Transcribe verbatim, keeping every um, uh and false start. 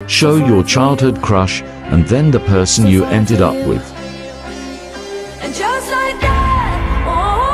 show your childhood crush, and then the person you ended up with. And just like that, oh.